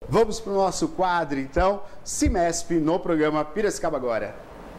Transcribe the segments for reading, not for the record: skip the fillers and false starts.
Vamos para o nosso quadro, então, Cimesp no programa Piracicaba Agora.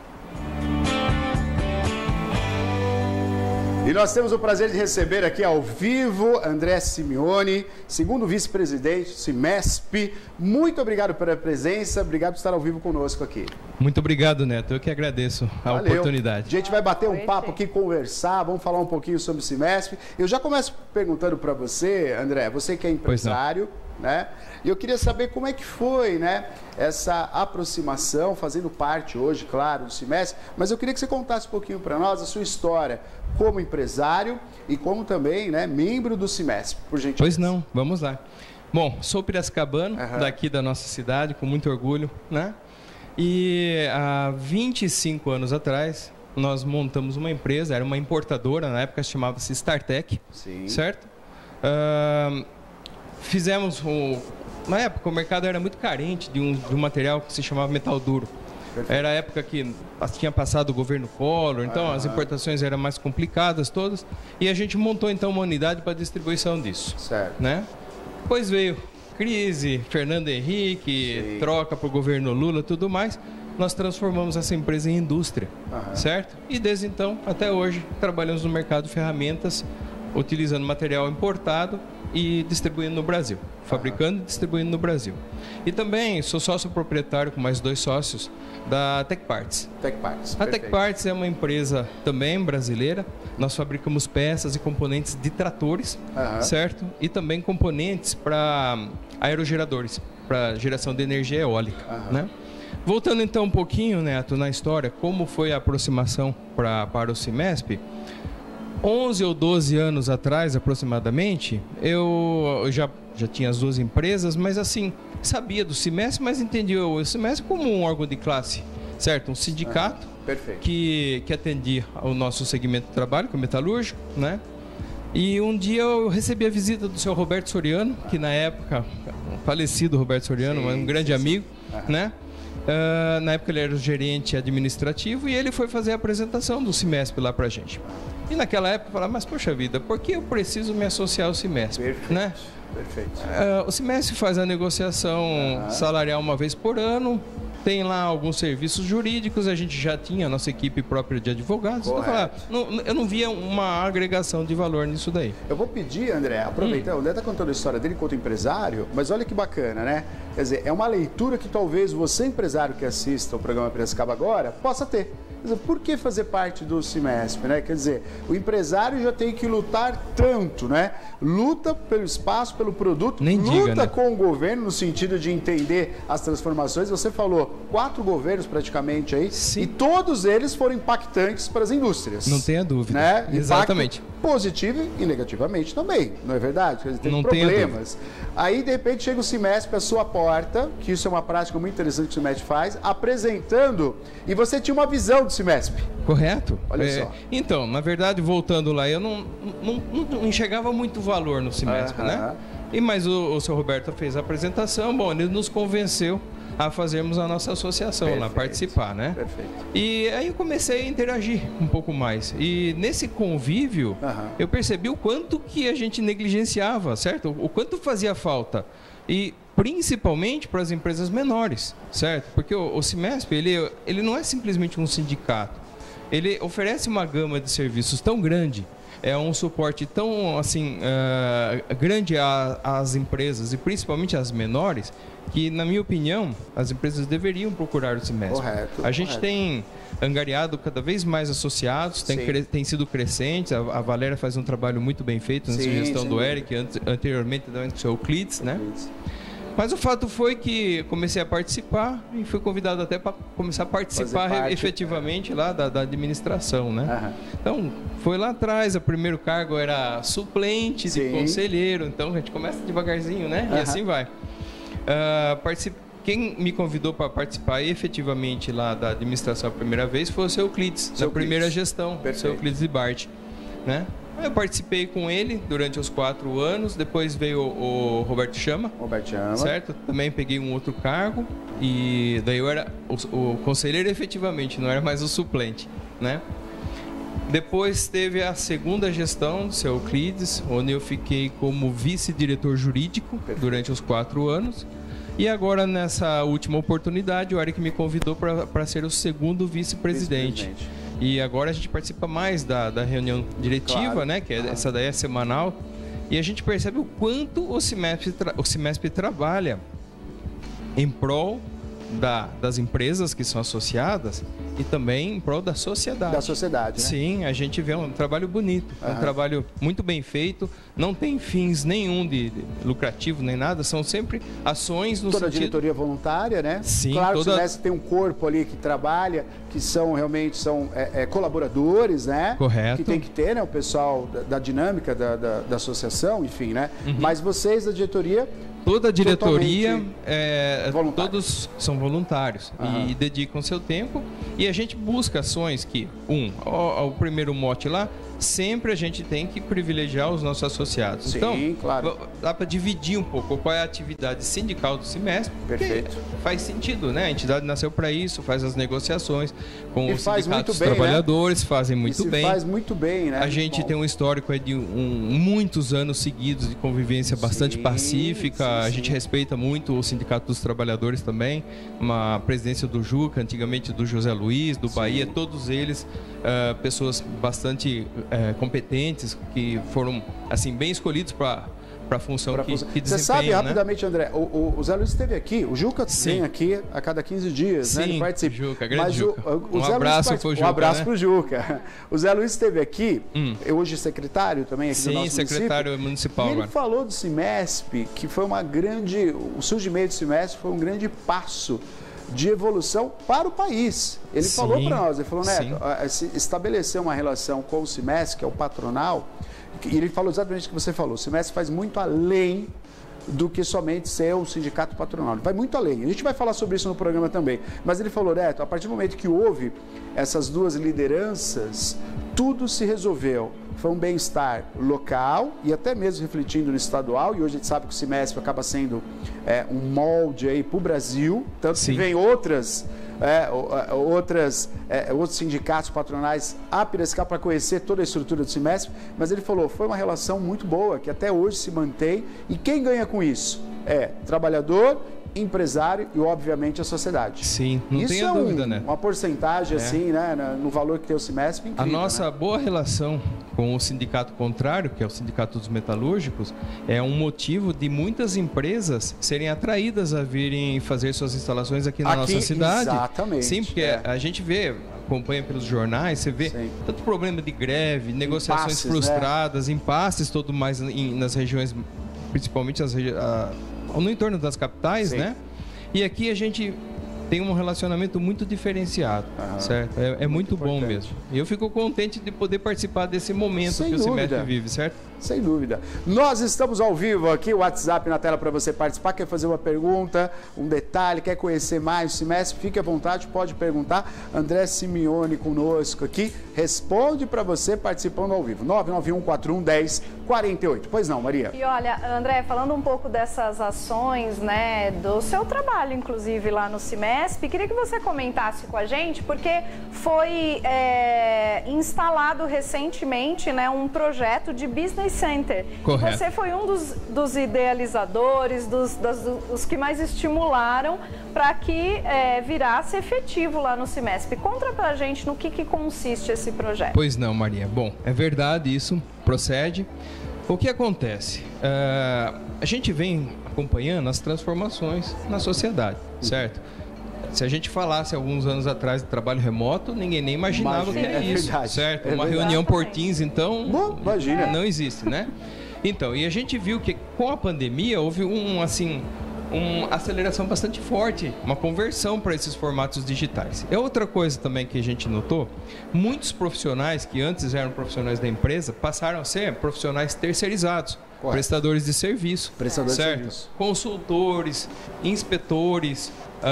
E nós temos o prazer de receber aqui ao vivo André Simeone, segundo vice-presidente do Cimesp. Muito obrigado pela presença, obrigado por estar ao vivo conosco aqui. Muito obrigado, Neto. Eu que agradeço a oportunidade. A gente vai bater um papo aqui, conversar, vamos falar um pouquinho sobre o Cimesp. Eu já começo perguntando para você, André, você que é empresário, né? E eu queria saber como é que foi, né, essa aproximação, fazendo parte hoje, claro, do Cimesp, mas eu queria que você contasse um pouquinho para nós a sua história como empresário e como também, né, membro do Cimesp, por gentileza. Pois não, vamos lá. Bom, sou piracicabano, daqui da nossa cidade, com muito orgulho, né? E há 25 anos atrás, nós montamos uma empresa, era uma importadora, na época chamava-se StarTech, certo? Fizemos na época o mercado era muito carente de um material que se chamava metal duro. Perfeito. Era a época que tinha passado o governo Collor, então as importações eram mais complicadas todas, e a gente montou então uma unidade para distribuição disso. Certo. Né? Depois veio crise, Fernando Henrique, troca para o governo Lula, tudo mais. Nós transformamos essa empresa em indústria, certo? E desde então até hoje trabalhamos no mercado de ferramentas, utilizando material importado e distribuindo no Brasil, fabricando e distribuindo no Brasil. E também sou sócio proprietário com mais 2 sócios da Tech Parts. A Tech Parts é uma empresa também brasileira. Nós fabricamos peças e componentes de tratores, certo? E também componentes para aerogeradores, para geração de energia eólica, né? Voltando então um pouquinho, Neto, na história, como foi a aproximação para o Cimesp. 11 ou 12 anos atrás, aproximadamente, eu já tinha as 2 empresas, mas assim, sabia do Cimesp, mas entendia o Cimesp como um órgão de classe, certo? Um sindicato que atendia ao nosso segmento de trabalho, que é o metalúrgico, né? E um dia eu recebi a visita do seu Roberto Soriano, que na época, falecido Roberto Soriano, um grande amigo, né? Na época ele era o gerente administrativo e ele foi fazer a apresentação do Cimesp lá pra gente. E naquela época eu falava, mas poxa vida, por que eu preciso me associar ao Cimesp? Né? Perfeito. O Cimesp faz a negociação salarial uma vez por ano, tem lá alguns serviços jurídicos, a gente já tinha a nossa equipe própria de advogados. Então, eu não via uma agregação de valor nisso daí. Eu vou pedir, André, aproveitando, o André está contando a história dele enquanto empresário, mas olha que bacana, né? Quer dizer, é uma leitura que talvez você, empresário que assista o programa Piracicaba Agora, possa ter. Quer dizer, por que fazer parte do Cimesp, né? Quer dizer, o empresário já tem que lutar tanto, né? Luta pelo espaço, pelo produto, luta com o governo no sentido de entender as transformações. Você falou 4 governos praticamente aí, e todos eles foram impactantes para as indústrias. Não tenha dúvida. Né? Exatamente. Positivo e negativamente também, não é verdade? Quer dizer, tem problemas. Aí, de repente, chega o Cimesp à sua porta, que isso é uma prática muito interessante que o Cimesp faz, apresentando, e você tinha uma visão do Cimesp. Correto. Olha só. Então, na verdade, voltando lá, eu não enxergava muito valor no Cimesp, né? Mas o seu Roberto fez a apresentação, bom, ele nos convenceu a fazermos a nossa associação lá, participar, né? Perfeito. E aí eu comecei a interagir um pouco mais. E nesse convívio, eu percebi o quanto que a gente negligenciava, certo? O quanto fazia falta. E principalmente para as empresas menores, certo? Porque o Cimesp, ele não é simplesmente um sindicato. Ele oferece uma gama de serviços tão grande, é um suporte tão assim grande às empresas e principalmente às menores, que, na minha opinião, as empresas deveriam procurar o Cimesp. A gente tem angariado cada vez mais associados, tem sido crescente. A Valéria faz um trabalho muito bem feito na sugestão do Eric, anteriormente também com o seu Euclides, né? Mas o fato foi que comecei a participar e fui convidado até para começar a participar efetivamente lá da administração, né? Então, foi lá atrás, o primeiro cargo era suplente de conselheiro, então a gente começa devagarzinho, né? E assim vai. Quem me convidou para participar efetivamente lá da administração a primeira vez foi o seu Euclides, na primeira gestão, o seu Euclides de Bart, né? Eu participei com ele durante os 4 anos, depois veio o Roberto Chama, certo? Também peguei um outro cargo e daí eu era o conselheiro efetivamente, não era mais o suplente, né? Depois teve a segunda gestão do seu Euclides, onde eu fiquei como vice-diretor jurídico durante os 4 anos. E agora, nessa última oportunidade, o Eric me convidou para ser o segundo vice-presidente. E agora a gente participa mais da reunião diretiva, claro, né? Que essa daí é semanal. E a gente percebe o quanto o Cimesp trabalha em prol das empresas que são associadas e também em prol da sociedade. Da sociedade, né? Sim, a gente vê um trabalho bonito, um trabalho muito bem feito, não tem fins nenhum de lucrativo nem nada, são sempre ações no Toda a diretoria voluntária, né? Sim, claro que o Cimesp tem um corpo ali que trabalha, que são realmente colaboradores, né? Correto. Que tem que ter, né? O pessoal da dinâmica da associação, enfim, né? Mas vocês da diretoria... Toda a diretoria, todos são voluntários e dedicam seu tempo. E a gente busca ações que, o primeiro mote lá, sempre a gente tem que privilegiar os nossos associados. Sim, então, claro. Dá para dividir um pouco qual é a atividade sindical do Cimesp. Perfeito. Faz sentido, né? A entidade nasceu para isso, faz as negociações com os sindicatos bem, trabalhadores, né? Fazem muito bem. Faz muito bem, né? A gente tem um histórico de muitos anos seguidos de convivência bastante pacífica. A gente respeita muito o Sindicato dos Trabalhadores também, uma presidência do Juca, antigamente do José Luiz, do Bahia, todos eles pessoas bastante competentes, que foram assim bem escolhidos para a função que desempenham. Você sabe, rapidamente, André, o Zé Luiz esteve aqui, o Juca vem aqui a cada 15 dias, né? Ele participa. Juca, grande Juca. Um abraço pro Juca. Um abraço pro Juca. O Zé Luiz esteve aqui, hoje secretário também aqui do nosso município. Sim, secretário municipal. E ele falou do Cimesp, que foi o surgimento do Cimesp foi um grande passo de evolução para o país. Ele falou para nós, ele falou, Neto, estabelecer uma relação com o Cimesp, que é o patronal, e ele falou exatamente o que você falou, o Cimesp faz muito além do que somente ser um sindicato patronal. Ele vai muito além. A gente vai falar sobre isso no programa também. Mas ele falou, Neto, a partir do momento que houve essas duas lideranças, tudo se resolveu. Foi um bem-estar local e até mesmo refletindo no estadual. E hoje a gente sabe que o Cimesp acaba sendo um molde aí para o Brasil. Tanto que vem outros sindicatos patronais a Piracicaba para conhecer toda a estrutura do Cimesp. Mas ele falou, foi uma relação muito boa, que até hoje se mantém. E quem ganha com isso? Trabalhador, empresário e, obviamente, a sociedade. Sim, não tenha dúvida, né? Uma porcentagem, assim, né, no valor que tem o Cimesp, incrível. A nossa boa relação com o sindicato contrário, que é o Sindicato dos Metalúrgicos, é um motivo de muitas empresas serem atraídas a virem fazer suas instalações aqui na nossa cidade. Exatamente. Sim, porque a gente acompanha pelos jornais, você vê tanto problema de greve, negociações frustradas, impasses, todo mais nas regiões, principalmente no entorno das capitais, né? E aqui a gente tem um relacionamento muito diferenciado, certo? É muito bom mesmo. E eu fico contente de poder participar desse momento que o Cimesp vive, certo? Sem dúvida. Nós estamos ao vivo aqui, o WhatsApp na tela para você participar. Quer fazer uma pergunta, um detalhe, quer conhecer mais o Cimesp? Fique à vontade, pode perguntar. André Simeone conosco aqui, responde para você participando ao vivo. 991411048. Pois não, Maria? E olha, André, falando um pouco dessas ações, né, do seu trabalho, inclusive, lá no Cimesp, queria que você comentasse com a gente, porque foi instalado recentemente, né, um projeto de business center. Correto. Você foi um dos idealizadores, dos que mais estimularam para que virasse efetivo lá no Cimesp. Conta pra gente no que consiste esse projeto. Pois não, Maria. Bom, é verdade isso, procede. O que acontece? A gente vem acompanhando as transformações na sociedade, certo? Se a gente falasse alguns anos atrás de trabalho remoto, ninguém nem imaginava o que era isso, certo? Uma reunião por Teams, então, não existe, né? Então, e a gente viu que com a pandemia houve uma aceleração bastante forte, uma conversão para esses formatos digitais. É outra coisa também que a gente notou, muitos profissionais que antes eram profissionais da empresa passaram a ser profissionais terceirizados. Correto. Prestadores de serviço, certo? Consultores, inspetores,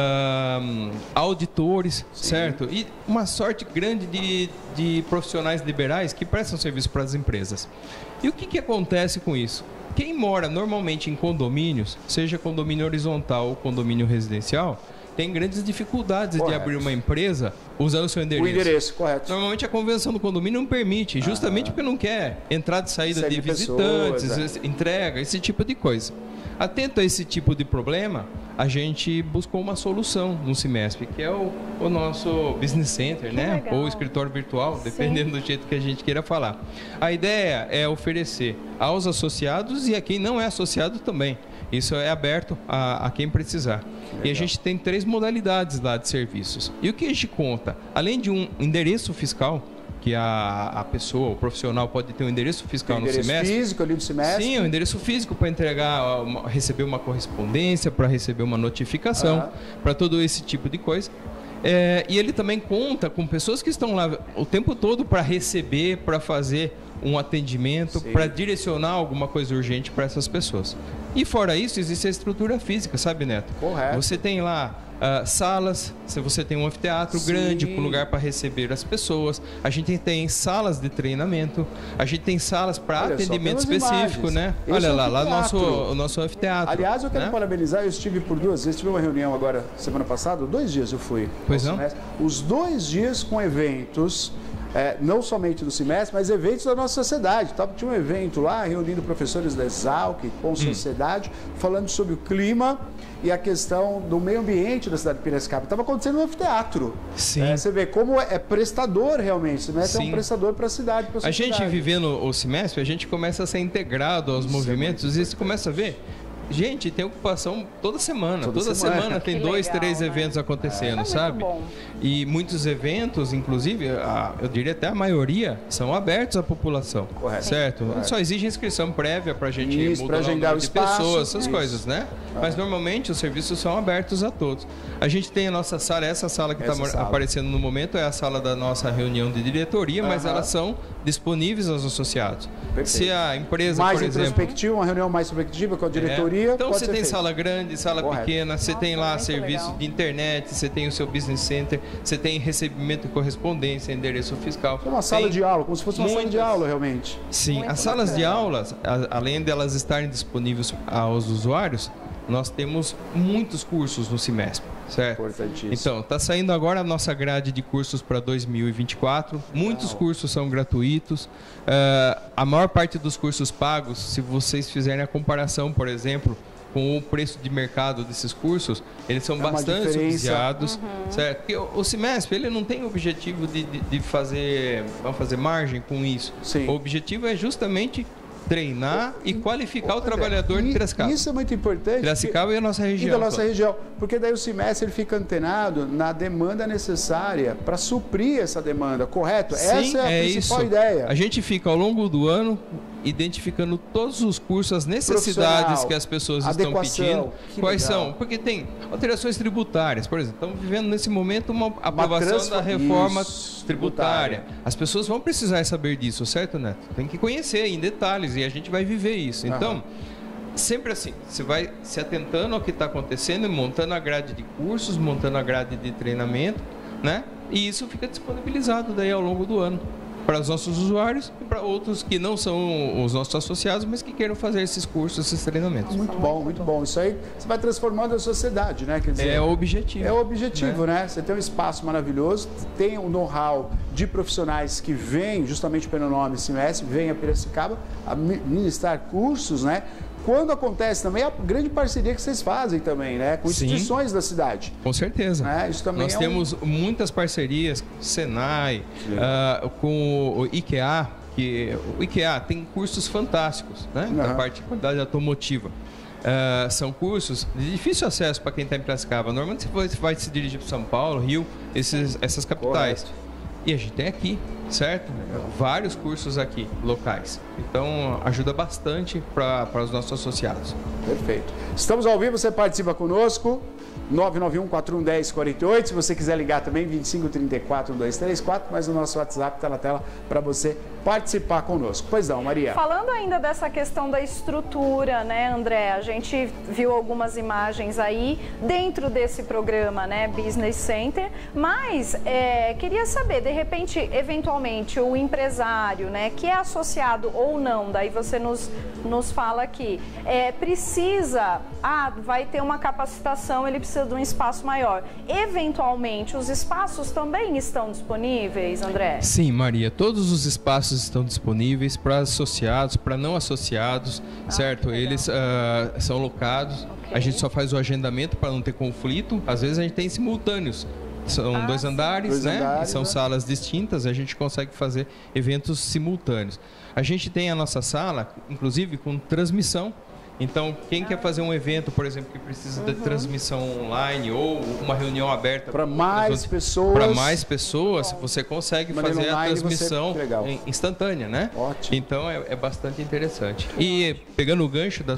auditores, certo? E uma sorte grande de profissionais liberais que prestam serviço para as empresas. E o que acontece com isso? Quem mora normalmente em condomínios, seja condomínio horizontal ou condomínio residencial, tem grandes dificuldades de abrir uma empresa usando o seu endereço. O endereço, correto. Normalmente a convenção do condomínio não permite, justamente porque não quer entrada e saída de visitantes, entrega, esse tipo de coisa. Atento a esse tipo de problema, a gente buscou uma solução no Cimesp, que é o nosso Business Center, né? Legal. Ou escritório virtual, dependendo do jeito que a gente queira falar. A ideia é oferecer aos associados e a quem não é associado também. Isso é aberto a quem precisar. E a gente tem 3 modalidades lá de serviços. E o que a gente conta? Além de um endereço fiscal, que a pessoa, o profissional pode ter um endereço fiscal no Cimesp. Endereço físico ali do Cimesp. Sim, um endereço físico para entregar, receber uma correspondência, para receber uma notificação, para todo esse tipo de coisa. E ele também conta com pessoas que estão lá o tempo todo para receber, para fazer um atendimento, para direcionar alguma coisa urgente para essas pessoas. E fora isso, existe a estrutura física, sabe, Neto? Correto. Você tem lá salas, se você tem um anfiteatro grande, um lugar para receber as pessoas. A gente tem salas de treinamento, a gente tem salas para atendimento específico, né? Olha lá o nosso anfiteatro. Aliás, eu quero parabenizar, eu estive por 2 vezes, tive uma reunião agora, semana passada, 2 dias eu fui. Pois não? Os 2 dias com eventos, não somente do Cimesp, mas eventos da nossa sociedade. Tinha um evento lá, reunindo professores da Exalc com sociedade, falando sobre o clima e a questão do meio ambiente da cidade de Piracicaba. Estava acontecendo no anfiteatro. Sim. Você vê como é prestador realmente. O Cimesp é um prestador para a cidade, para a sociedade. A gente vivendo o Cimesp, a gente começa a ser integrado aos movimentos e você começa a ver. Gente, tem ocupação toda semana. Toda semana tem 2, 3 eventos acontecendo, sabe? Muito bom. E muitos eventos, inclusive, eu diria até a maioria, são abertos à população. Correto. Certo? Correto. Só exige inscrição prévia para a gente mudar o agendar número o de espaço, pessoas, essas coisas, né? Mas normalmente os serviços são abertos a todos. A gente tem a nossa sala, essa sala que está aparecendo no momento é a sala da nossa reunião de diretoria, mas elas são disponíveis aos associados. Perfeito. Se a empresa, mais por exemplo... uma reunião mais subjetiva com a diretoria. Então você tem sala grande, sala pequena, você tem lá serviço legal. de internet, você tem o seu business center, você tem recebimento de correspondência, endereço fiscal. É uma sala de aula, como se fosse uma sala de aula realmente. Sim, as salas de aulas, além delas estarem disponíveis aos usuários, nós temos muitos cursos no Cimesp, certo? Importantíssimo. Então, está saindo agora a nossa grade de cursos para 2024. Muitos cursos são gratuitos. A maior parte dos cursos pagos, se vocês fizerem a comparação, por exemplo, com o preço de mercado desses cursos, eles são bastante subsidiados, certo? Porque o Cimesp, ele não tem o objetivo de fazer margem com isso. Sim. O objetivo é justamente treinar e qualificar o trabalhador de Piracicaba. Isso é muito importante. Piracicaba e a nossa região. E da nossa região. Porque daí o Cimesp ele fica antenado na demanda necessária para suprir essa demanda, correto? Sim, essa é a principal ideia. A gente fica ao longo do ano identificando todos os cursos, as necessidades que as pessoas estão pedindo. Quais são? Porque tem alterações tributárias. Por exemplo, estamos vivendo nesse momento uma aprovação da reforma tributária. As pessoas vão precisar saber disso, certo, Neto? Tem que conhecer em detalhes e a gente vai viver isso. Então, sempre assim, você vai se atentando ao que está acontecendo, montando a grade de cursos, montando a grade de treinamento, né? E isso fica disponibilizado daí ao longo do ano para os nossos usuários e para outros que não são os nossos associados, mas que queiram fazer esses cursos, esses treinamentos. Muito bom, muito bom. Isso aí você vai transformando a sociedade, né? Quer dizer, é o objetivo. É o objetivo, né? Você tem um espaço maravilhoso, tem um know-how de profissionais que vêm, justamente pelo nome Cimesp, vêm a Piracicaba a ministrar cursos, né? Quando acontece também a grande parceria que vocês fazem também, né? Com instituições da cidade. Com certeza. Né? Isso também Nós temos muitas parcerias com o Senai, com o IKEA, que o IKEA tem cursos fantásticos, né? Da parte de qualidade automotiva. São cursos de difícil acesso para quem está em Piracicaba. Normalmente você vai se dirigir para São Paulo, Rio, essas capitais. Correto. E a gente tem aqui, certo? Vários cursos aqui, locais. Então, ajuda bastante para os nossos associados. Perfeito. Estamos ao vivo, você participa conosco. 991-4110-48. Se você quiser ligar também, 2534-1234. Mas o nosso WhatsApp está na tela para você participar conosco. Pois não, Maria. Falando ainda dessa questão da estrutura, né, André? A gente viu algumas imagens aí dentro desse programa, né, Business Center. Mas queria saber, de repente, eventualmente, o empresário, né, que é associado ou não, daí você nos fala aqui, precisa, vai ter uma capacitação, ele precisa de um espaço maior. Eventualmente, os espaços também estão disponíveis, André? Sim, Maria. Todos os espaços estão disponíveis para associados, para não associados, certo? Eles são locados. A gente só faz o agendamento para não ter conflito. Às vezes a gente tem simultâneos. São dois andares, né? E são salas distintas, a gente consegue fazer eventos simultâneos. A gente tem a nossa sala, inclusive, com transmissão. Então, quem quer fazer um evento, por exemplo, que precisa de transmissão online ou uma reunião aberta para mais pessoas, você consegue fazer a transmissão instantânea, né? Ótimo. Então, é bastante interessante. E pegando o gancho da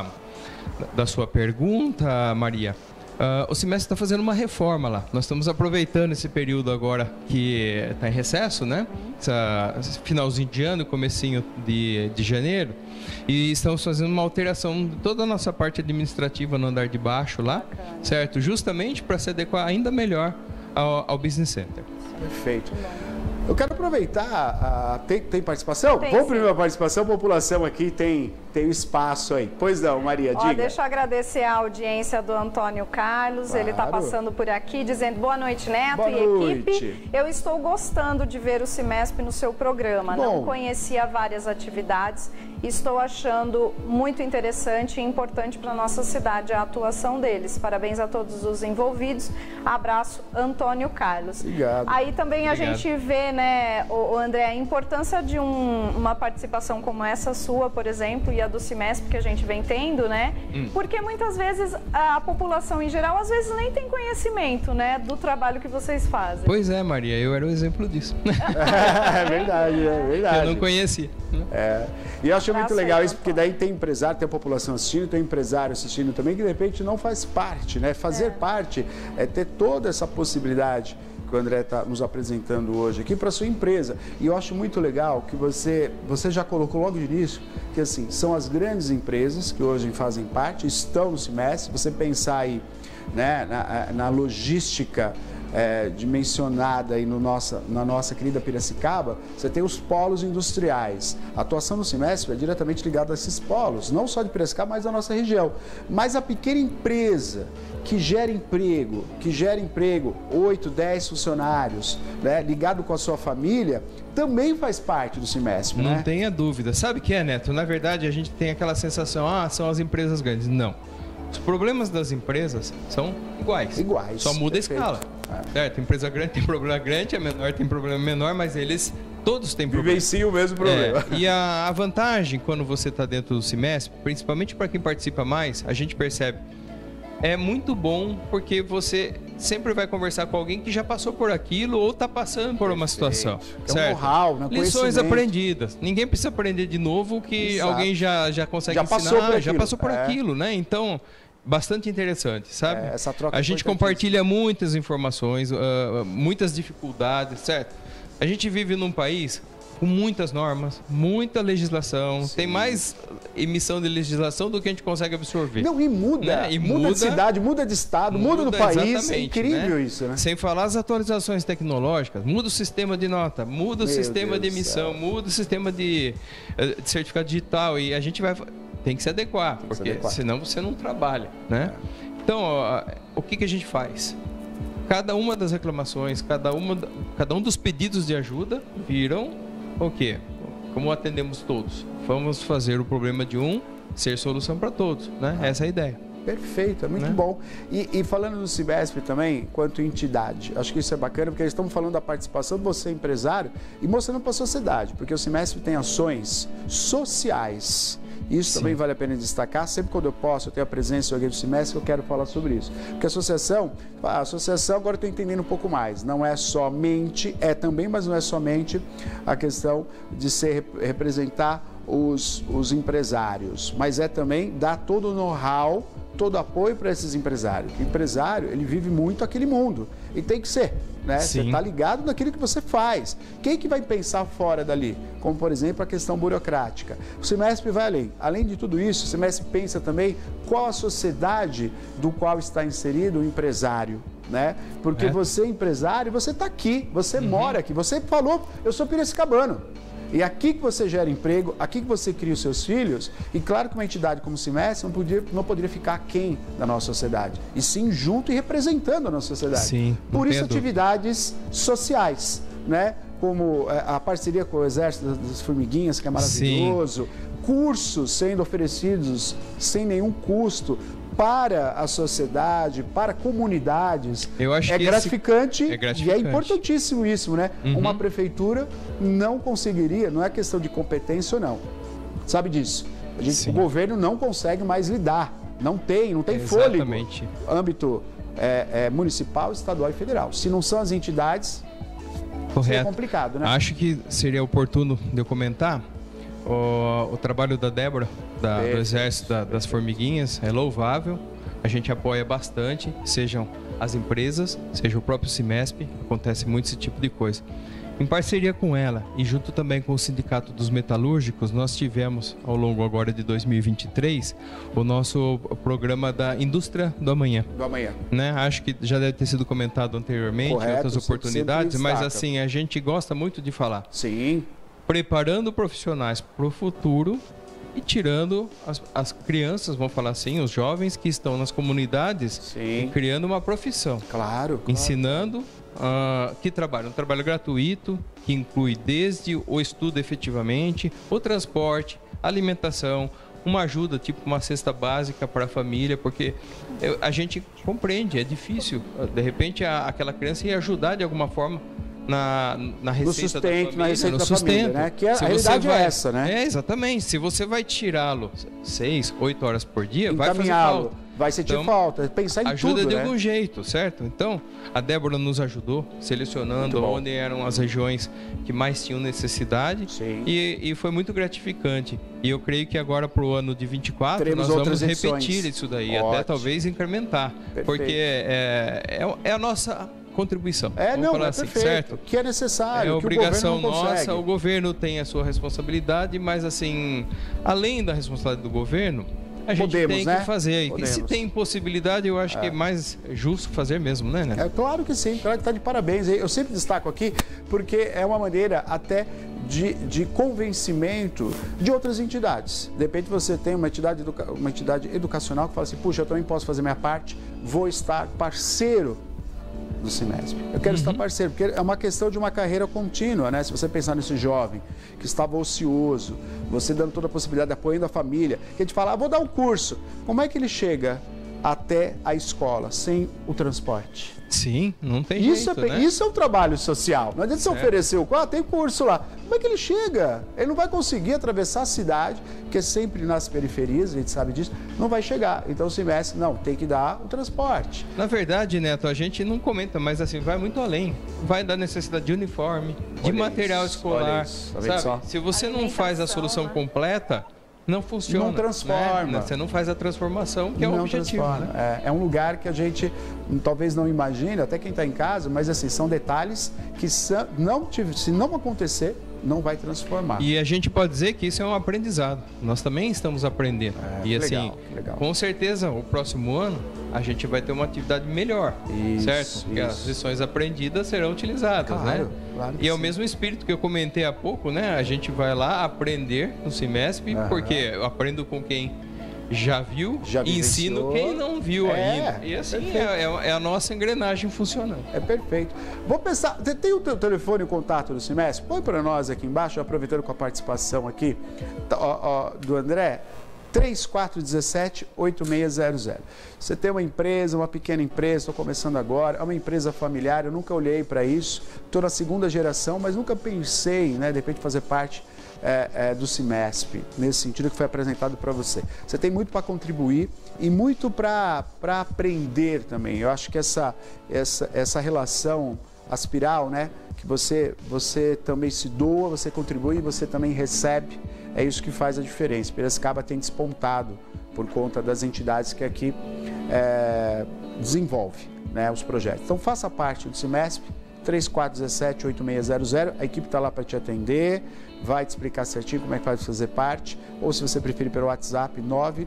sua pergunta, Maria, o Cimesp está fazendo uma reforma lá. Nós estamos aproveitando esse período agora que está em recesso, né? Esse finalzinho de ano, comecinho de janeiro. E estamos fazendo uma alteração de toda a nossa parte administrativa no andar de baixo lá, certo? Justamente para se adequar ainda melhor ao Business Center. Perfeito. Eu quero aproveitar, tem participação? Tem, vamos primeiro a participação, a população aqui tem espaço aí. Pois não, Maria, diga. Deixa eu agradecer a audiência do Antônio Carlos, ele está passando por aqui dizendo boa noite, Neto e equipe. Eu estou gostando de ver o Cimesp no seu programa, não conhecia várias atividades, estou achando muito interessante e importante para a nossa cidade a atuação deles. Parabéns a todos os envolvidos. Abraço, Antônio Carlos. Obrigado. Aí também a gente vê, né, o André, a importância de uma participação como essa sua, por exemplo, e a do Cimesp que a gente vem tendo, né? Porque muitas vezes a população em geral, às vezes nem tem conhecimento, né, do trabalho que vocês fazem. Pois é, Maria, eu era o exemplo disso. É verdade. Eu não conhecia. E eu acho muito legal isso, porque daí tem empresário, tem a população assistindo, tem empresário assistindo também, que de repente não faz parte, né? Fazer parte é ter toda essa possibilidade que o André está nos apresentando hoje aqui para a sua empresa. E eu acho muito legal que você já colocou logo de início que assim, são as grandes empresas que hoje fazem parte, estão no Cimesp. Você pensar aí, né, na logística dimensionada aí na nossa querida Piracicaba, você tem os polos industriais. A atuação no Cimesp é diretamente ligada a esses polos, não só de Piracicaba, mas da nossa região. Mas a pequena empresa que gera emprego, 8, 10 funcionários, né, ligado com a sua família, também faz parte do Cimesp, né? Não tenha dúvida. Sabe o que é, Neto? Na verdade, a gente tem aquela sensação, são as empresas grandes. Não. Os problemas das empresas são iguais. Só muda a escala. Certo? A empresa grande tem problema grande, a menor tem problema menor, mas todos têm problema. Vivenciam o mesmo problema. E a vantagem quando você está dentro do Cimesp, principalmente para quem participa mais, a gente percebe, é muito bom porque você sempre vai conversar com alguém que já passou por aquilo ou está passando por uma situação. É um know-how, né? Lições aprendidas. Ninguém precisa aprender de novo que alguém já consegue ensinar, já passou por aquilo, né? Então, bastante interessante, sabe? Essa troca a gente compartilha muitas informações, muitas dificuldades, certo? A gente vive num país com muitas normas, muita legislação, tem mais emissão de legislação do que a gente consegue absorver. Não, e muda, né? Muda de cidade, muda de estado, muda do país, é incrível, né? Isso, né? Sem falar as atualizações tecnológicas, muda o sistema de nota, muda o sistema de emissão, muda o sistema de certificado digital e a gente tem que se adequar, porque senão você não trabalha, né? Então, o que a gente faz? Cada uma das reclamações, cada um dos pedidos de ajuda viram o quê? Como atendemos todos? Vamos fazer o problema de um ser solução para todos, né? Essa é a ideia. Perfeito, é muito bom. E falando do Cimesp também, quanto entidade, acho que isso é bacana, porque eles estão falando da participação de você, empresário, e mostrando para a sociedade, porque o Cimesp tem ações sociais. Isso também vale a pena destacar. Sempre quando eu posso, eu tenho a presença do Cimesp, eu quero falar sobre isso. Porque a associação, agora eu estou entendendo um pouco mais. Não é somente, também, mas não é somente a questão de representar os empresários, mas é também dar todo o know-how, todo o apoio para esses empresários. O empresário, ele vive muito aquele mundo e tem que ser, né? Você está ligado naquilo que você faz. Quem que vai pensar fora dali? Como, por exemplo, a questão burocrática. O Cimesp vai além. Além de tudo isso, o Cimesp pensa também qual a sociedade do qual está inserido o empresário, né? Porque você é empresário, você está aqui, você mora aqui. Você falou, eu sou piracicabano. E aqui que você gera emprego, aqui que você cria os seus filhos, e claro que uma entidade como o Cimesp não poderia ficar aquém da nossa sociedade, e sim junto e representando a nossa sociedade. Sim, por isso, atividades sociais, né? Como a parceria com o Exército das Formiguinhas, que é maravilhoso, cursos sendo oferecidos sem nenhum custo, para a sociedade, para comunidades, Eu acho é que gratificante, é gratificante. e é importantíssimo isso, né? Uma prefeitura não conseguiria, não é questão de competência ou não, sabe disso. O governo não consegue mais lidar, não tem fôlego, âmbito municipal, estadual e federal. Se não são as entidades, seria complicado, né? Acho que seria oportuno de eu comentar o trabalho da Débora, do Exército das Formiguinhas, é louvável, a gente apoia bastante, sejam as empresas, seja o próprio Cimesp, acontece muito esse tipo de coisa. Em parceria com ela e junto também com o Sindicato dos Metalúrgicos, nós tivemos ao longo agora de 2023 o nosso programa da Indústria do Amanhã. Né? Acho que já deve ter sido comentado anteriormente, em outras oportunidades, mas assim, a gente gosta muito de falar. Sim. Preparando profissionais para o futuro e tirando as crianças, vamos falar assim, os jovens que estão nas comunidades e criando uma profissão. Claro. Ensinando que trabalho, um trabalho gratuito, que inclui desde o estudo efetivamente, o transporte, alimentação, uma ajuda, tipo uma cesta básica para a família, porque a gente compreende, é difícil, de repente aquela criança ia ajudar de alguma forma na receita da família, na receita da família, né? Que a realidade é essa, né? Exatamente. Se você vai tirá-lo 6, 8 horas por dia, vai fazer falta. Vai sentir falta, pensar em ajuda tudo, de né? algum jeito, certo? Então, a Débora nos ajudou, selecionando onde eram as regiões que mais tinham necessidade. E foi muito gratificante. E eu creio que agora para o ano de 24 teremos nós vamos edições. repetir isso daí, até talvez incrementar. Perfeito. Porque é a nossa contribuição. Perfeito, certo? Que é necessário, é obrigação que o governo não nossa, o governo tem a sua responsabilidade, mas assim, além da responsabilidade do governo, a gente tem que fazer. E se tem possibilidade, eu acho que é mais justo fazer mesmo, né, Neto? É claro que sim, claro que está de parabéns. Eu sempre destaco aqui porque é uma maneira até de convencimento de outras entidades. De repente você tem uma entidade educacional que fala assim, puxa, eu também posso fazer minha parte, vou estar parceiro do Cimesp. Eu quero estar parceiro, porque é uma questão de uma carreira contínua, né? Se você pensar nesse jovem que estava ocioso, você dando toda a possibilidade, apoiando a família, que a gente fala, vou dar um curso. Como é que ele chega até a escola sem o transporte? Sim, não tem jeito, né? Isso é um trabalho social. Não adianta você oferecer o quadro, tem curso lá. Como é que ele chega? Ele não vai conseguir atravessar a cidade, que é sempre nas periferias, a gente sabe disso, não vai chegar. Então o Cimesp, tem que dar o transporte. Na verdade, Neto, a gente não comenta, mas assim, vai muito além. Vai da necessidade de uniforme, de material escolar. Sabe? Se você não faz a solução completa, não funciona. Não transforma. Né? Você não faz a transformação, que é o objetivo. Né? É um lugar que a gente talvez não imagine, até quem está em casa, mas assim, são detalhes que se não acontecer, não vai transformar. E a gente pode dizer que isso é um aprendizado. Nós também estamos aprendendo. E assim, com certeza, o próximo ano, a gente vai ter uma atividade melhor, certo? Porque as lições aprendidas serão utilizadas, né? Claro e é o mesmo espírito que eu comentei há pouco, né? A gente vai lá aprender no Cimesp, porque eu aprendo com quem já viu, ensino quem não viu ainda. E assim, é a nossa engrenagem funcionando. É perfeito. Vou pensar, tem o teu telefone e o contato do Cimesp? Põe para nós aqui embaixo, aproveitando com a participação aqui do André. 3417-8600. Você tem uma empresa, uma pequena empresa, estou começando agora, é uma empresa familiar, eu nunca olhei para isso, estou na segunda geração, mas nunca pensei, de repente, fazer parte do Cimesp, nesse sentido que foi apresentado para você. Você tem muito para contribuir e muito para aprender também. Eu acho que essa relação, a espiral, que você também se doa, você contribui e você também recebe, é isso que faz a diferença. Piracicaba tem despontado por conta das entidades que aqui desenvolve os projetos. Então faça parte do Cimesp, 3417-8600, a equipe está lá para te atender, vai te explicar certinho como é que vai fazer parte, ou se você preferir pelo WhatsApp,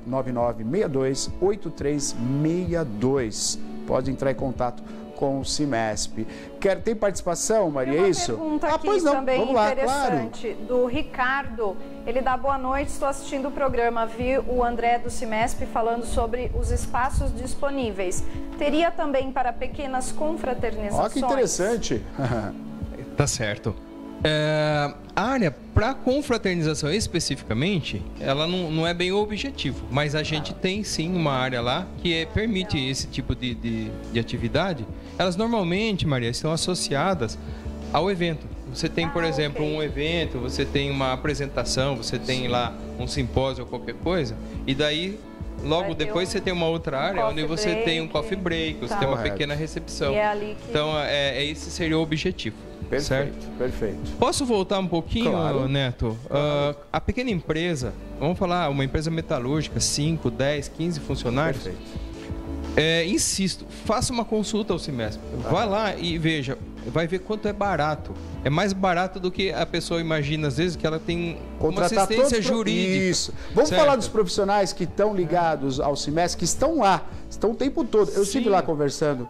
999628362. Pode entrar em contato com o Cimesp. Tem participação, Maria? Tem uma isso? Pergunta aqui também vamos lá, interessante, do Ricardo. Ele dá boa noite, estou assistindo o programa, vi o André do Cimesp falando sobre os espaços disponíveis. Teria também para pequenas confraternizações? Que interessante. Tá certo. A área para confraternização especificamente, ela não é bem o objetivo, mas a gente tem sim uma área lá que permite esse tipo de atividade. Elas normalmente, Maria, estão associadas ao evento. Você tem, por exemplo, um evento, você tem uma apresentação, você tem lá um simpósio ou qualquer coisa, e daí logo depois você tem uma outra área onde você tem um coffee break, você tem uma pequena recepção. Então, esse seria o objetivo. Perfeito, certo? Perfeito. Posso voltar um pouquinho, claro. Neto? A pequena empresa, vamos falar, uma empresa metalúrgica, 5, 10, 15 funcionários. Perfeito. Insisto, faça uma consulta ao semestre. Vai lá e veja, vai ver quanto é barato. É mais barato do que a pessoa imagina, às vezes, que ela tem uma assistência jurídica. Isso. Vamos certo? falar dos profissionais que estão ligados ao semestre, que estão lá, estão o tempo todo. Eu estive lá conversando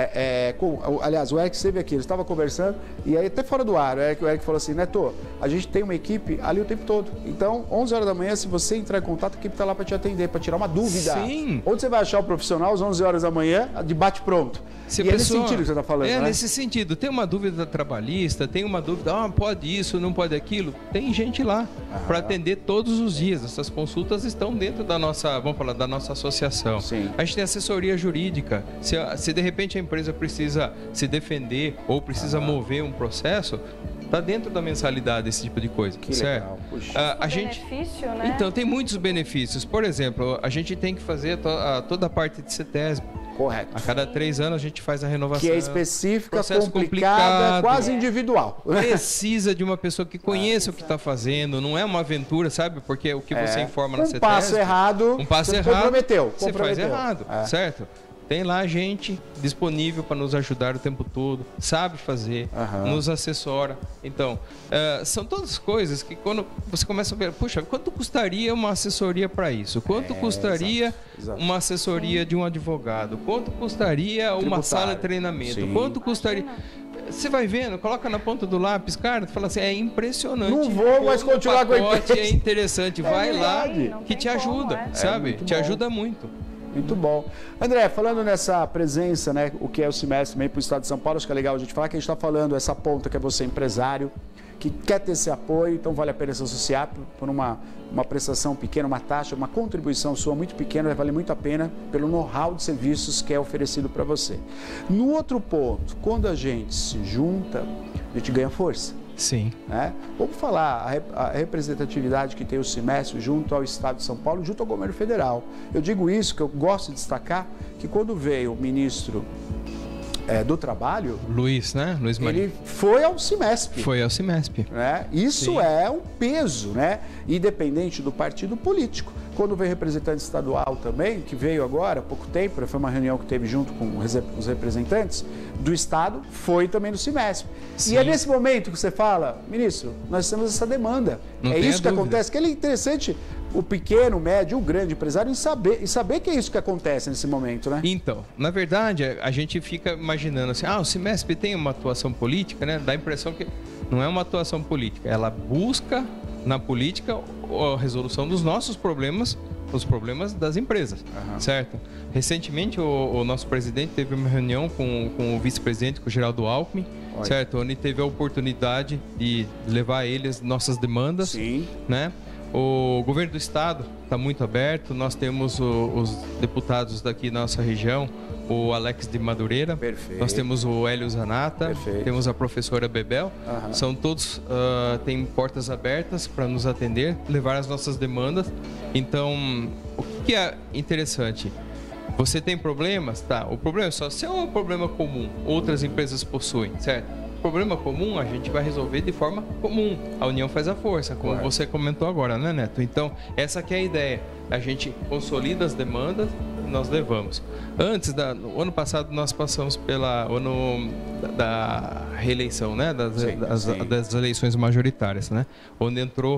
aliás, o Eric esteve aqui, ele estava conversando, e aí até fora do ar, o Eric falou assim, Neto, a gente tem uma equipe ali o tempo todo. Então, 11 horas da manhã, se você entrar em contato, a equipe está lá para te atender, para tirar uma dúvida. Sim. Onde você vai achar o profissional às 11 horas da manhã, de bate pronto. Se e é nesse sentido que você está falando, né? Nesse sentido. Tem uma dúvida trabalhista, tem uma dúvida, pode isso, não pode aquilo. Tem gente lá para atender todos os dias. Essas consultas estão dentro da nossa, vamos falar, da nossa associação. Sim. A gente tem assessoria jurídica. Se de repente a empresa precisa se defender ou precisa mover um processo, está dentro da mensalidade esse tipo de coisa. Que certo? legal. Puxa. Benefício, né? Então, tem muitos benefícios. Por exemplo, a gente tem que fazer toda a parte de CETESB. Correto. A cada 3 anos a gente faz a renovação. Que é específica, processo complicada, quase individual. Precisa de uma pessoa que conheça o que está fazendo. Não é uma aventura, sabe? Porque o que você informa na CETESB... passo errado, você comprometeu. Você faz errado, certo? Tem lá gente disponível para nos ajudar o tempo todo, sabe fazer, nos assessora. Então, são todas coisas que quando você começa a ver, puxa, quanto custaria uma assessoria para isso? Quanto custaria uma assessoria de um advogado? Quanto custaria uma sala de treinamento? Sim. Quanto custaria... Você vai vendo, coloca na ponta do lápis, cara, fala assim, é impressionante. Não vou mais continuar com a empresa. É interessante, vai lá que te ajuda, como, sabe? Te ajuda muito. Muito bom. André, falando nessa presença, né, o que é o semestre também para o Estado de São Paulo, acho que é legal a gente falar que a gente está falando essa ponta que é você empresário, que quer ter esse apoio, então vale a pena se associar por uma prestação pequena, uma taxa, uma contribuição sua muito pequena, vai valer muito a pena pelo know-how de serviços que é oferecido para você. No outro ponto, quando a gente se junta, a gente ganha força. Sim. Né? Vamos falar a representatividade que tem o semestre junto ao Estado de São Paulo, junto ao governo federal. Eu digo isso que eu gosto de destacar, que quando veio o ministro do Trabalho... Luiz, né? Luiz Maria. Ele foi ao Cimesp. Foi ao Cimesp. Né? Isso Sim. é um peso, né? Independente do partido político. Quando veio representante estadual também, que veio agora há pouco tempo, foi uma reunião que teve junto com os representantes do Estado, foi também no Cimesp. E é nesse momento que você fala, ministro, nós temos essa demanda. É isso que acontece, que é interessante o pequeno, o médio, o grande empresário em saber que é isso que acontece nesse momento, né? Então, na verdade, a gente fica imaginando assim, o Cimesp tem uma atuação política, né? Dá a impressão que não é uma atuação política, ela busca na política a resolução dos nossos problemas, os problemas das empresas, certo? Recentemente, o nosso presidente teve uma reunião com o vice-presidente, com o Geraldo Alckmin, certo? Onde teve a oportunidade de levar a ele as nossas demandas, Sim. né? O governo do estado está muito aberto, nós temos os deputados daqui da nossa região, o Alex de Madureira, Perfeito. Nós temos o Hélio Zanata, Perfeito. temos a professora Bebel, são todos, têm portas abertas para nos atender, levar as nossas demandas. Então, o que é interessante? Você tem problemas? Tá, o problema é só se é um problema comum, outras empresas possuem, certo? Problema comum a gente vai resolver de forma comum. A união faz a força, como você comentou agora, né, Neto? Então, essa que é a ideia. A gente consolida as demandas, nós levamos. No ano passado, nós passamos pela ano da reeleição, né? Das eleições majoritárias, né? Onde entrou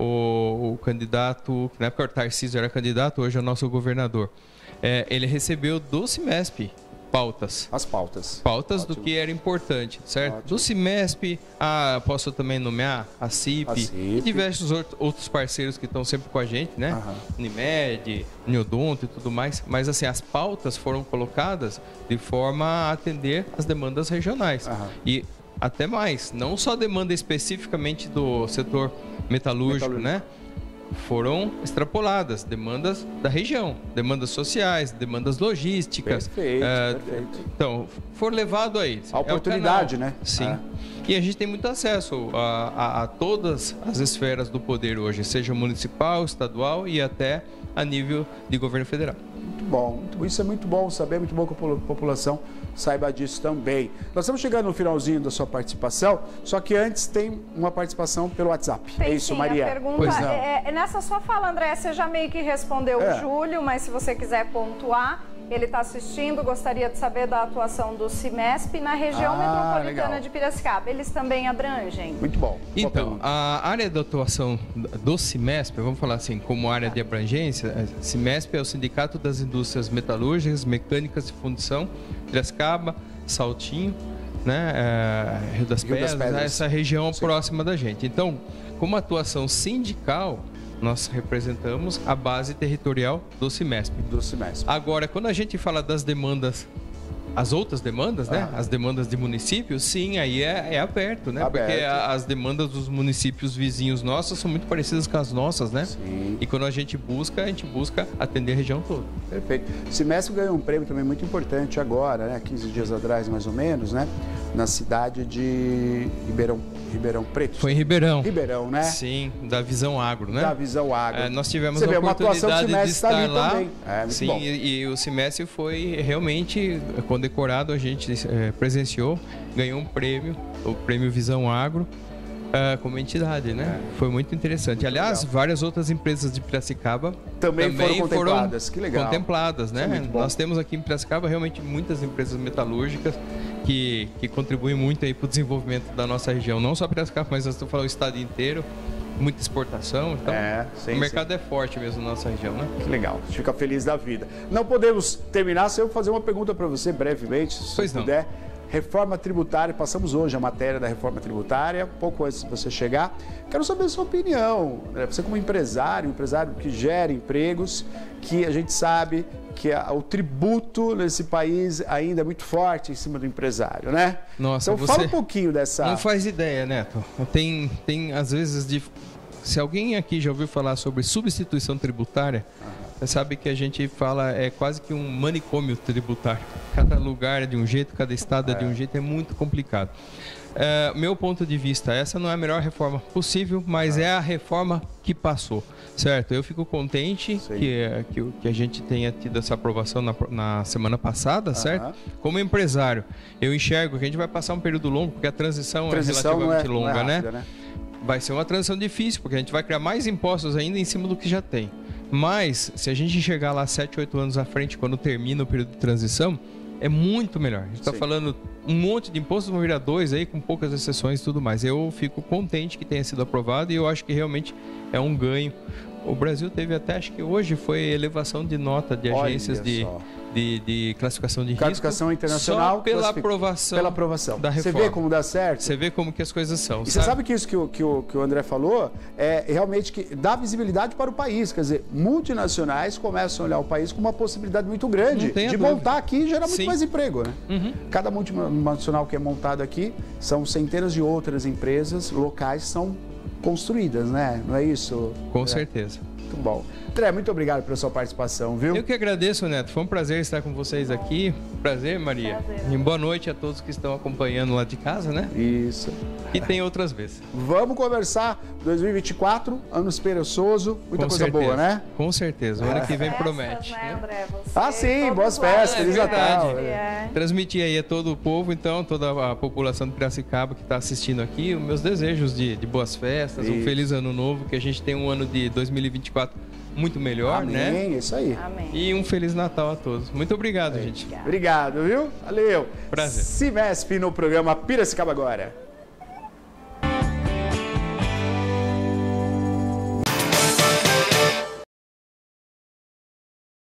o candidato, na época o Tarcísio era candidato, hoje é o nosso governador. Ele recebeu do Cimesp pautas. As pautas. Pautas do que era importante, certo? Ótimo. Do Cimesp, posso também nomear a CIP e diversos outros parceiros que estão sempre com a gente, né? Unimed, Uniodonto e tudo mais. Mas assim, as pautas foram colocadas de forma a atender as demandas regionais. E até mais. Não só demanda especificamente do setor metalúrgico, né? Foram extrapoladas, demandas da região, demandas sociais, demandas logísticas. Perfeito. Então, for levado aí. A oportunidade, né? Sim. E a gente tem muito acesso a todas as esferas do poder hoje, seja municipal, estadual e até a nível de governo federal. Muito bom. Isso é muito bom saber, muito bom que a população saiba disso também. Nós estamos chegando no finalzinho da sua participação, só que antes tem uma participação pelo WhatsApp. Tem, é isso, sim, Maria? A pergunta nessa sua fala, André, você já meio que respondeu o Júlio, mas se você quiser pontuar, ele está assistindo, gostaria de saber da atuação do CIMESP na região metropolitana de Piracicaba. Eles também abrangem? Muito bom. Então, a área de atuação do CIMESP, vamos falar assim, como área de abrangência, CIMESP é o Sindicato das Indústrias Metalúrgicas, Mecânicas e Fundição, Piracicaba, Saltinho, né, Rio das Pedras, essa região próxima da gente. Então, como atuação sindical, nós representamos a base territorial do CIMESP. Agora, quando a gente fala das demandas, as outras demandas, né? As demandas de municípios, sim, aí é aberto, né? Porque as demandas dos municípios vizinhos nossos são muito parecidas com as nossas, né? Sim. E quando a gente busca atender a região toda. Perfeito. O CIMESP ganhou um prêmio também muito importante agora, né? 15 dias atrás, mais ou menos, né? Na cidade de Ribeirão Preto. Foi em Ribeirão. Ribeirão, né? Sim, da Visão Agro, né? Da Visão Agro. Nós tivemos a oportunidade de estar lá. Muito sim, bom. E o CIMESP foi realmente condecorado, a gente presenciou, ganhou um prêmio, o prêmio Visão Agro, como entidade, né? Foi muito interessante. Muito Aliás, legal. várias outras empresas de Piracicaba também foram contempladas. Que legal. Contempladas, né? Nós temos aqui em Piracicaba realmente muitas empresas metalúrgicas que contribuem muito aí para o desenvolvimento da nossa região. Não só Piracicaba, mas nós estamos falando o estado inteiro. Muita exportação, então o mercado é forte mesmo na nossa região, né? Que legal, a gente fica feliz da vida. Não podemos terminar sem eu fazer uma pergunta para você brevemente, se puder. Reforma tributária, passamos hoje a matéria da reforma tributária, pouco antes de você chegar. Quero saber a sua opinião, né? Você como empresário que gera empregos, que a gente sabe que o tributo nesse país ainda é muito forte em cima do empresário, né? Nossa, então fala um pouquinho dessa... Não faz ideia, Neto. Tem às vezes, se alguém aqui já ouviu falar sobre substituição tributária, você sabe que a gente fala, é quase que um manicômio tributário. Cada lugar é de um jeito, cada estado é de um jeito, é muito complicado. Meu ponto de vista, essa não é a melhor reforma possível, mas é a reforma que passou, certo? Eu fico contente que a gente tenha tido essa aprovação na semana passada, certo? Como empresário, eu enxergo que a gente vai passar um período longo, porque a transição é relativamente longa, né? Vai ser uma transição difícil, porque a gente vai criar mais impostos ainda em cima do que já tem. Mas, se a gente chegar lá 7, 8 anos à frente, quando termina o período de transição, é muito melhor. A gente está falando um monte de impostos, vão virar 2 aí, com poucas exceções e tudo mais. Eu fico contente que tenha sido aprovado e eu acho que realmente é um ganho. O Brasil teve até, acho que hoje foi elevação de nota de agências de classificação de risco. Classificação internacional. Só pela aprovação da reforma. Você vê como dá certo? Você vê como que as coisas são. E você sabe que isso que o André falou é realmente que dá visibilidade para o país. Quer dizer, multinacionais começam a olhar o país com uma possibilidade muito grande de montar aqui e gerar muito mais emprego, né? Cada multinacional que é montado aqui são centenas de outras empresas locais que são construídas, né? Não é isso? Com certeza. Muito bom. André, muito obrigado pela sua participação, viu? Eu que agradeço, Neto. Foi um prazer estar com vocês aqui. Prazer, Maria. Prazer. E boa noite a todos que estão acompanhando lá de casa, né? Isso. E tem outras vezes. Vamos conversar. 2024, ano esperançoso, muita coisa boa, né? Com certeza. O ano que vem promete. Né, André? Sim, boas festas, Feliz Natal. Transmitir aí a todo o povo, então, toda a população de Piracicaba que está assistindo aqui, os meus desejos de boas festas, um feliz ano novo, que a gente tenha um ano de 2024 muito melhor, né? Amém, isso aí. Amém. E um Feliz Natal a todos. Muito obrigado, gente. Obrigado, viu? Valeu. Prazer. CIMESP no programa Piracicaba Agora.